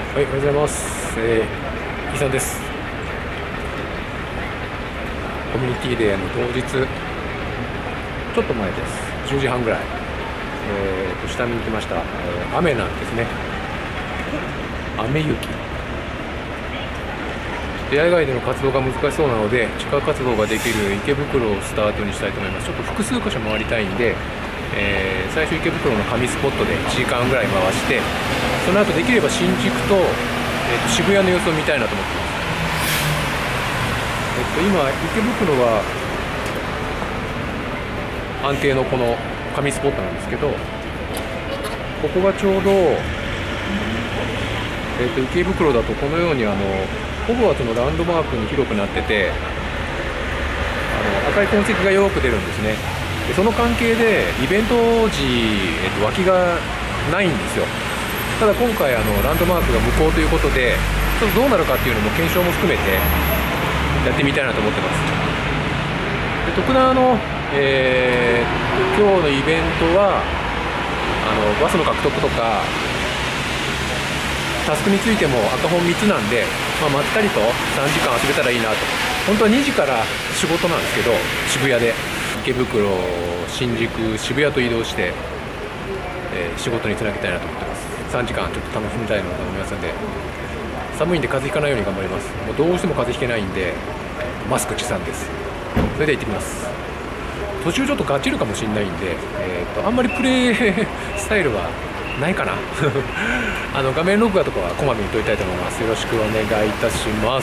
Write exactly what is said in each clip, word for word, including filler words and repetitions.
はい、おはようございます。えー、イさんです。コミュニティデーの当日、ちょっと前です。じゅうじはんぐらい。えーと、下見に来ました。えー雨なんですね。雨雪。出会い外での活動が難しそうなので、地下活動ができる池袋をスタートにしたいと思います。ちょっと複数箇所回りたいんで、えー最初池袋の神スポットでいちじかんぐらい回して、その後できれば新宿と、えーと渋谷の様子を見たいなと思ってます。えっと、今、池袋は安定のこの神スポットなんですけど、ここがちょうど、えっと、池袋だとこのようにあのホグワーツのランドマークに広くなってて、あの赤い痕跡がよく出るんですね。でその関係でイベント時、えっと、脇がないんですよ。ただ今回あのランドマークが無効ということで、ちょっとどうなるかっていうのも検証も含めてやってみたいなと思ってます。で特段あの、えー、今日のイベントはあのバスの獲得とかタスクについても赤本みっつなんで、まあ、まったりとさんじかん遊べたらいいなと。本当はにじから仕事なんですけど、渋谷で池袋、新宿、渋谷と移動して、えー仕事につなげたいなと思ってます。さんじかんちょっと楽しみたいなと思いますので、寒いんで風邪ひかないように頑張ります。もうどうしても風邪ひけないんでマスク持参です。それでは行ってきます。途中ちょっとガチるかもしれないんで、えー、とあんまりプレイスタイルはないかなあの画面録画とかはこまめに撮りたいと思います。よろしくお願いいたします。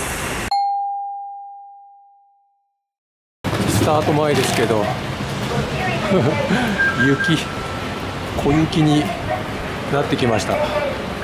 スタート前ですけど雪、小雪になってきました。なん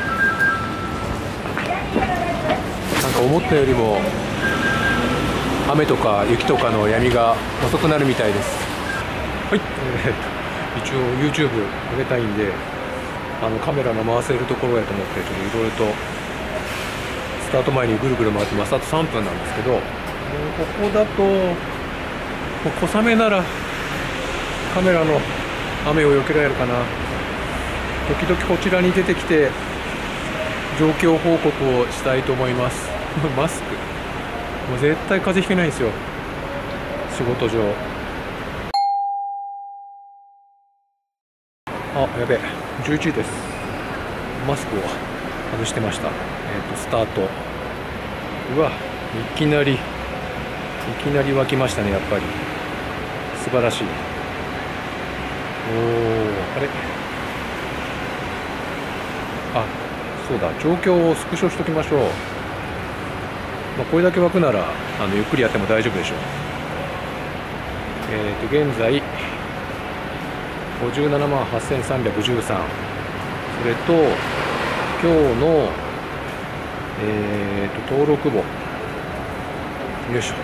か思ったよりも雨とか雪とかの闇が遅くなるみたいです。はい、えー、一応 YouTube 上げたいんで、あのカメラの回せるところやと思って、ちょっといろいろとスタート前にぐるぐる回ってます。あとさんぷんなんですけど、もうここだともう小雨ならカメラの雨を避けられるかな。時々こちらに出てきて状況報告をしたいと思います。マスクもう絶対風邪ひけないんですよ、仕事上。あ、やべえ、じゅういちじです。マスクを外してました。えっとスタート。うわ、いきなりいきなり湧きましたね。やっぱり素晴らしい。おお、あれ、あ、そうだ、状況をスクショしときましょう。まあ、これだけ湧くならあのゆっくりやっても大丈夫でしょう。えっと現在ごじゅうななまんはっせんさんびゃくじゅうさん、それと今日の、えー、と登録簿、よいしょ。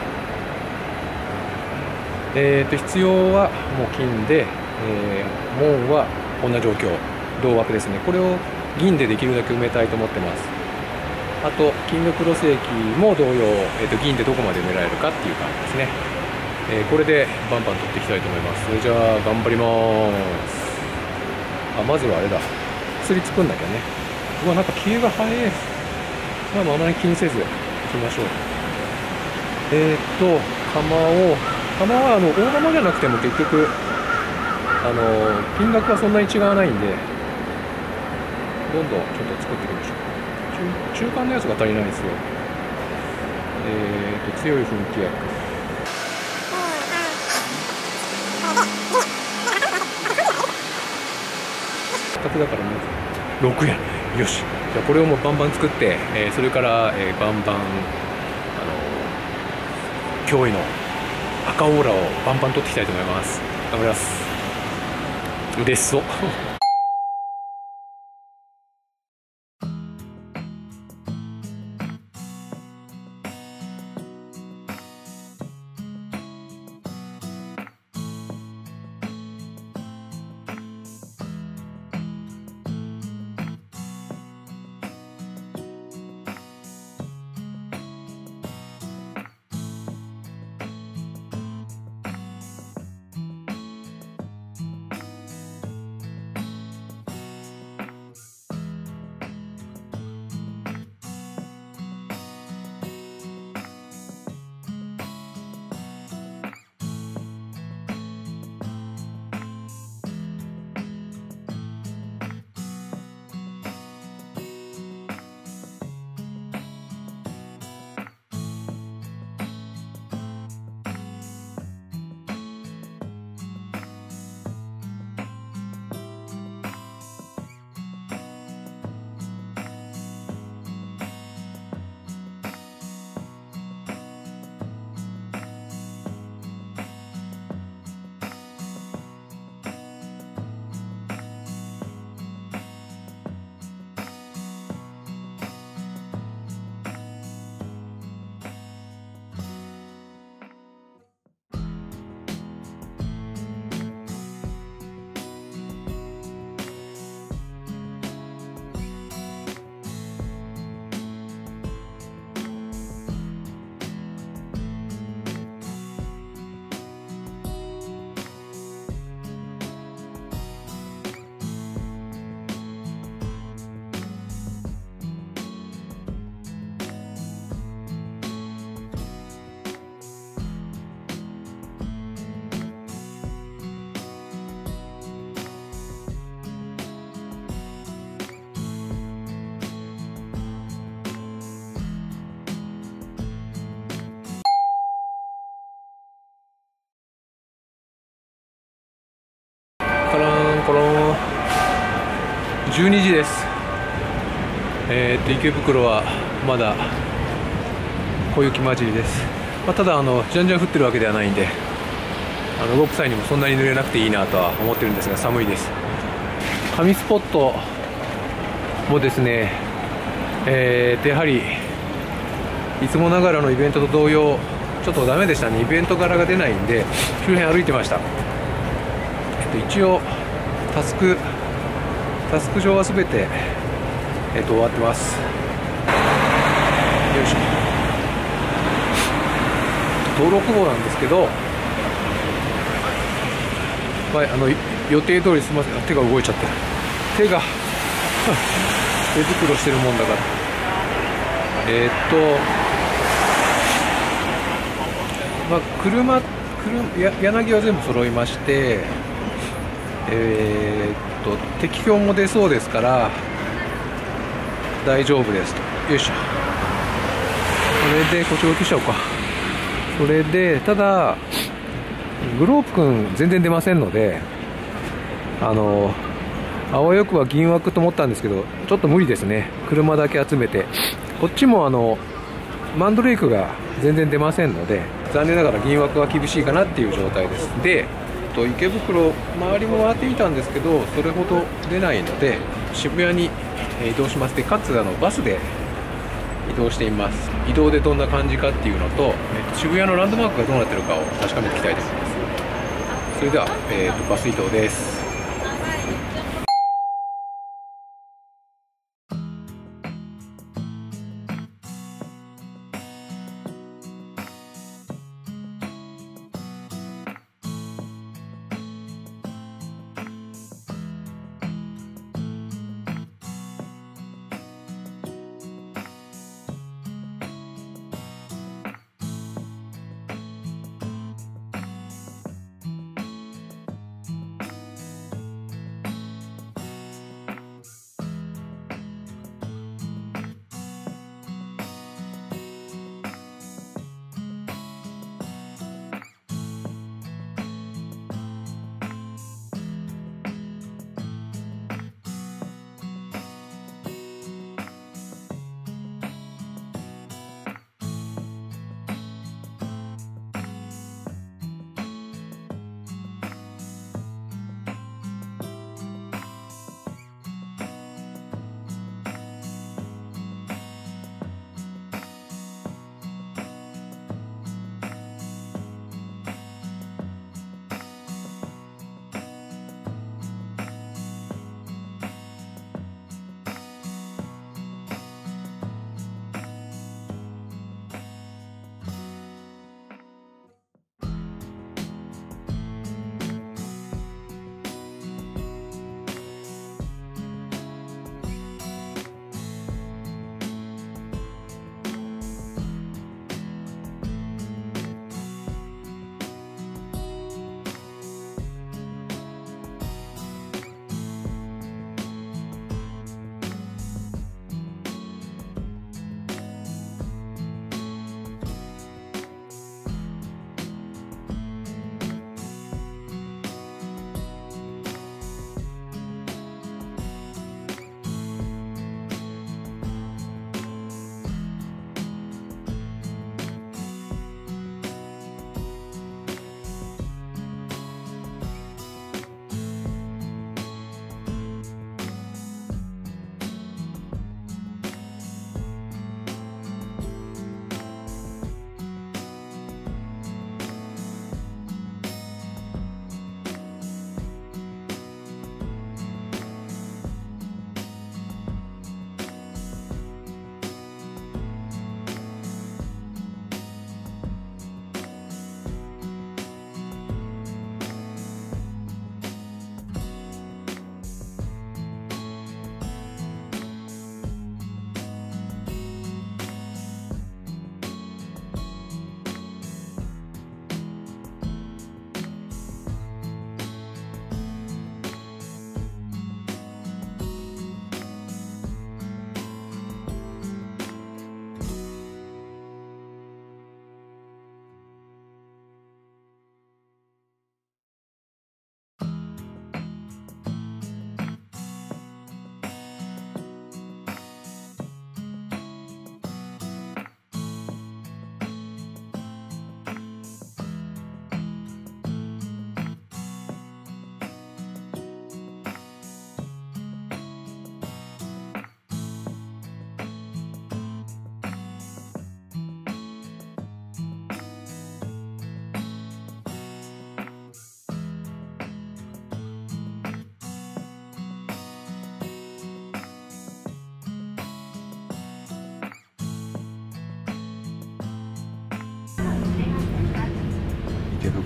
えー、と必要はもう金で、えー、門はこんな状況、同枠ですね。これを銀でできるだけ埋めたいと思ってます。あと金のクロス駅も同様、えー、と銀でどこまで埋められるかっていう感じですね。えーこれでバンバン取っていきたいと思います。それじゃあ頑張ります。あ、まずはあれだ、薬作んなきゃね。うわ、なんか消えが早い。まあまああまり気にせずいきましょう。えーっと釜を釜はあの大釜じゃなくても結局あの金額はそんなに違わないんで、どんどんちょっと作っていきましょう。中、中間のやつが足りないんですよ。えーっと強い噴気薬、ふたつだからまずろくえん。よし、じゃあこれをもうバンバン作って、えーそれから、えーバンバンあの驚異の赤オーラをバンバン取っていきたいと思います。頑張ります。嬉しそうえー、っと池袋はまだ小雪混じりです。まあ、ただあのじゃんじゃん降ってるわけではないんで、あの動く際にもそんなに濡れなくていいなとは思ってるんですが、寒いです。神スポットもですね、えー、っとやはりいつもながらのイベントと同様ちょっとダメでしたね。イベント柄が出ないんで周辺歩いてました。えっと一応タスクタスク上はすべて、えっと終わってます。よいしょ。登録簿なんですけど、はい、あの予定通りすみません。手が動いちゃってる。手が手袋してるもんだから。えー、っとまあ、車、車や柳は全部揃いまして、えー、っと適標も出そうですから大丈夫ですと。よいしょ。それでこっち置きしちゃおうか。それでただグロープ君全然出ませんので、あのあわよくは銀枠と思ったんですけど、ちょっと無理ですね。車だけ集めて、こっちもあのマンドレイクが全然出ませんので、残念ながら銀枠は厳しいかなっていう状態です。で、池袋周りも回ってみたんですけど、それほど出ないので渋谷に移動します。でかつあのバスで移動しています。移動でどんな感じかっていうのと、渋谷のランドマークがどうなってるかを確かめていきたいと思います。それでは、えーと、バス移動です。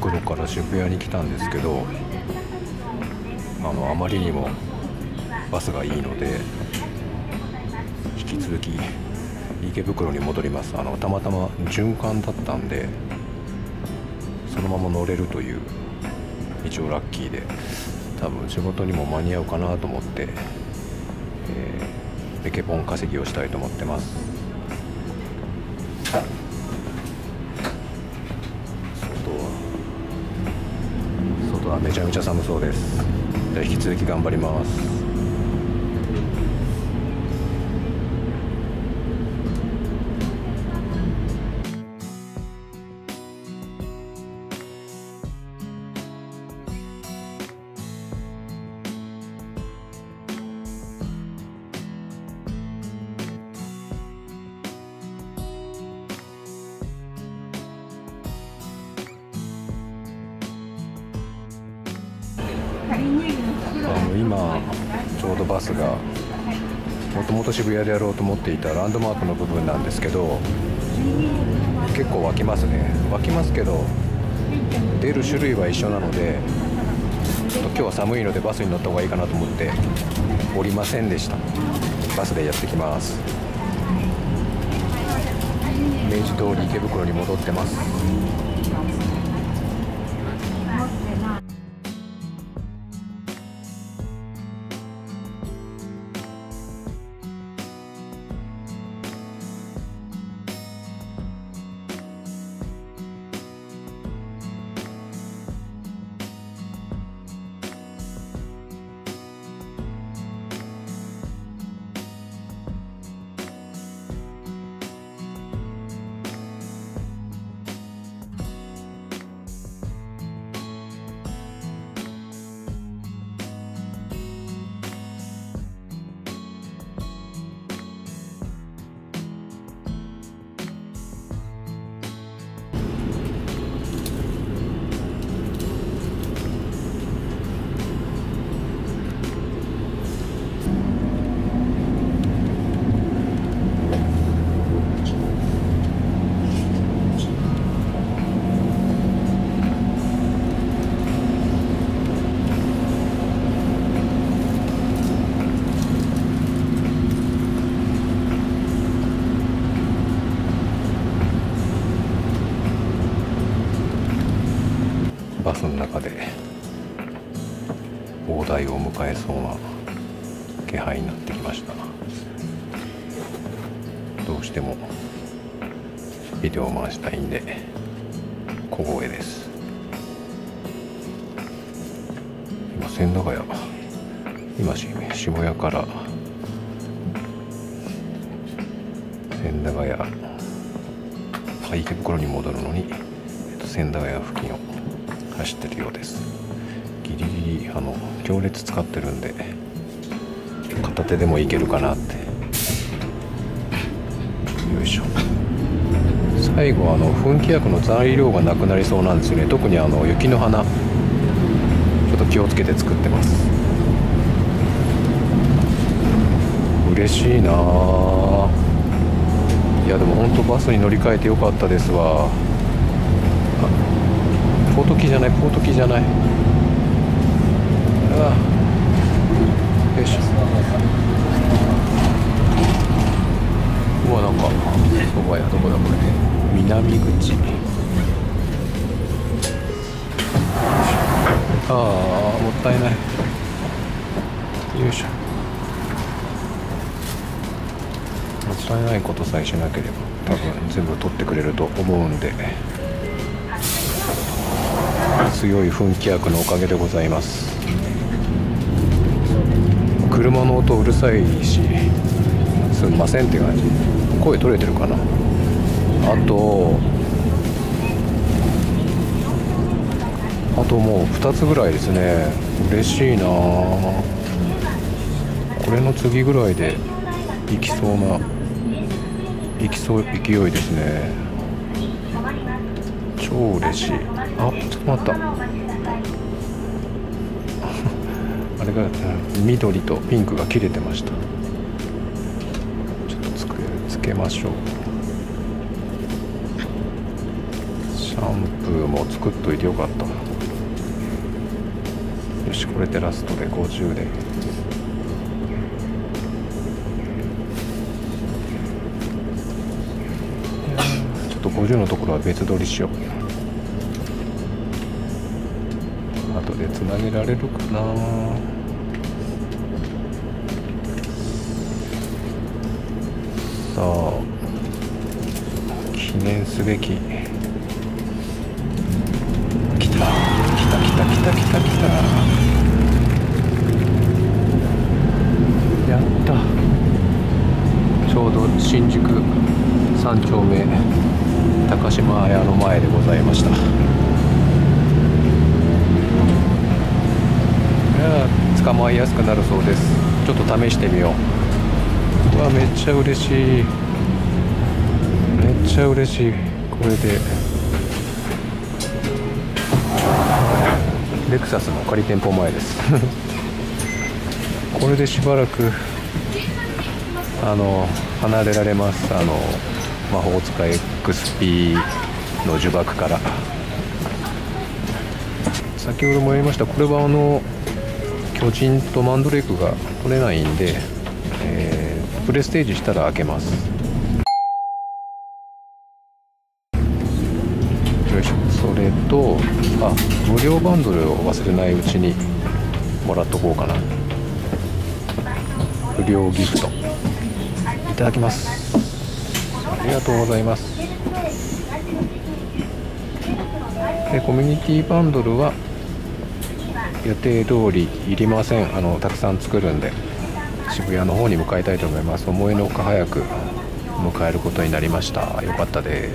袋から渋谷に来たんですけど、あのあまりにもバスがいいので引き続き池袋に戻ります。あのたまたま循環だったんでそのまま乗れるという一応ラッキーで、多分仕事にも間に合うかなと思って、えー、エケポン稼ぎをしたいと思ってます。外はめちゃめちゃ寒そうです。じゃあ引き続き頑張ります。あの今ちょうどバスがもともと渋谷でやろうと思っていたランドマークの部分なんですけど、結構湧きますね。湧きますけど出る種類は一緒なので、ちょっと今日は寒いのでバスに乗った方がいいかなと思って降りませんでした。バスでやってきます。明治通り池袋に戻ってます。バスの中で大台を迎えそうな気配になってきました。どうしてもビデオを回したいんで小声です。今千駄ヶ谷、今渋谷から千駄ヶ谷池袋に戻るのに千駄ヶ谷付近を走ってるようです。ギリギリあの行列使ってるんで片手でもいけるかなって。よいしょ。最後あの噴気薬の材料がなくなりそうなんですよね。特にあの雪の花ちょっと気をつけて作ってます。嬉しいなあ。いやでも本当バスに乗り換えてよかったですわ。ポートキーじゃない、ポートキーじゃない。ああ、よいしょ。うわ、なんかそば屋どこだこれ。南口。ああ、もったいない。よいしょ。もったいないことさえしなければ多分全部取ってくれると思うんで。強い噴気薬のおかげでございます。車の音うるさいしすんませんって感じ。声取れてるかな。あとあともうふたつぐらいですね。嬉しいな。これの次ぐらいで行きそうな行きそう勢いですね。超嬉しい。あ、ちょっと待った。あれが緑とピンクが切れてました。ちょっとつけつけましょう。シャランプも作っといてよかった。よし、これでラストでごじゅうで。ちょっとごじゅうのところは別撮りしよう。後でつなげられるかな。さあ、記念すべき。来た来た来た来た来た来た。やった。ちょうど新宿三丁目高島屋の前でございました。いや、捕まえやすくなるそうです。ちょっと試してみよう。うわ、めっちゃ嬉しい。めっちゃ嬉しい。これでレクサスの仮店舗前ですこれでしばらくあの離れられます。あの魔法使い エックスピー の呪縛から。先ほども言いました、これはあの巨人とマンドレイクが取れないんで、えー、プレステージしたら開けます。よいしょ。それと、あ、無料バンドルを忘れないうちにもらっとこうかな。無料ギフトいただきます。ありがとうございます。でコミュニティバンドルは予定通りいりません。あのたくさん作るんで渋谷の方に向かいたいと思います。思いのほか早く迎えることになりました。よかったです。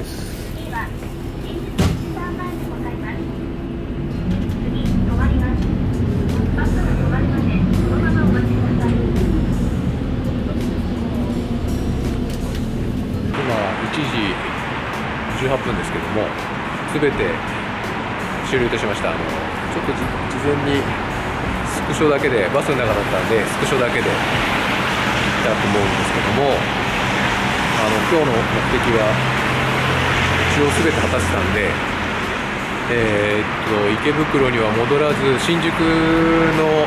いちじじゅうはっぷんですけども、すべて終了いたしました。あのちょっと事前にスクショだけで、バスの中だったんでスクショだけで行ったと思うんですけども、あの今日の目的は一応すべて果たせたんで、えー、っと池袋には戻らず、新宿の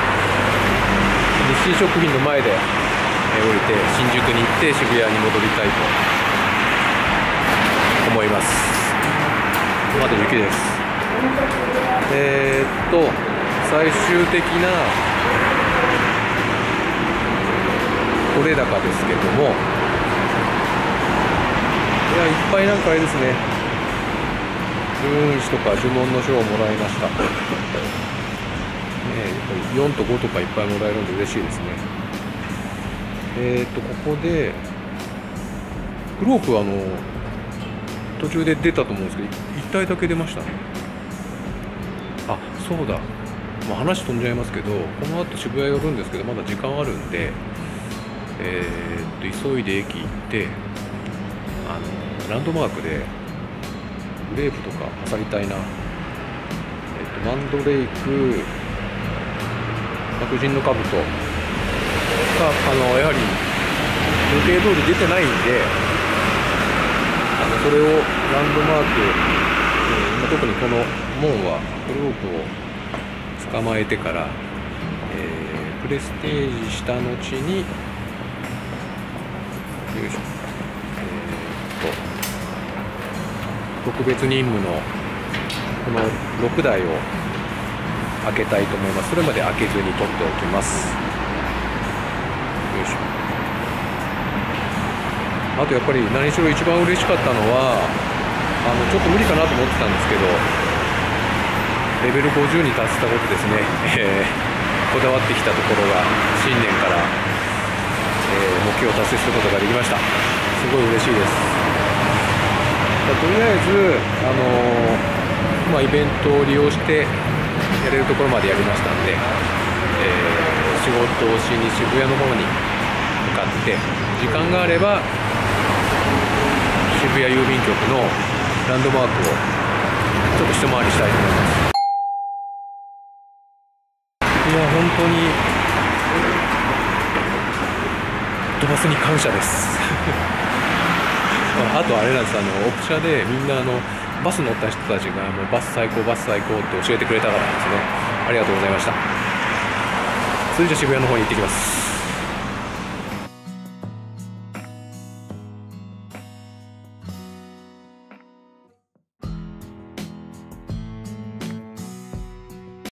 日清食品の前で降りて新宿に行って渋谷に戻りたいと思います。まだ雪です。えー、っと最終的な取れ高ですけども、いや、いっぱいなんかあれですね、十運石とか呪文の書をもらいました。ねえ、やっぱりよんとごとかいっぱいもらえるんで嬉しいですね。えー、っとここでグロープ、あの途中で出たと思うんですけど、いち体だけ出ましたね。あ、そうだ、まあ、話飛んじゃいますけど、この後渋谷寄るんですけど、まだ時間あるんで、えー、っと急いで駅行って、あのランドマークでグレープとか漁りたいな。えー、っとマンドレイク、巨人の兜が、あのやはり予定通り出てないんで、それをランドマーク、えー、特にこの門はグロープを捕まえてから、えー、プレステージした後に、よいしょ、えー、っと特別任務のこのろくだいを開けたいと思います。それまで開けずに取っておきます。よいしょ。あとやっぱり何しろ一番嬉しかったのは、あのちょっと無理かなと思ってたんですけど、レベルごじゅうに達したことですね。えー、こだわってきたところが新年から、えー、目標を達成することができました。すごい嬉しいです。とりあえず、あのーまあ、イベントを利用してやれるところまでやりましたんで、えー、仕事をしに渋谷の方に向かって、時間があれば渋谷郵便局のランドマークをちょっと一回りしたいと思います。いや、本当にドバスに感謝ですあとあれなんです、あのオプシャでみんなあのバス乗った人たちがもうバス最高バス最高って教えてくれたからですね。ありがとうございました。それじゃ渋谷の方に行ってきます。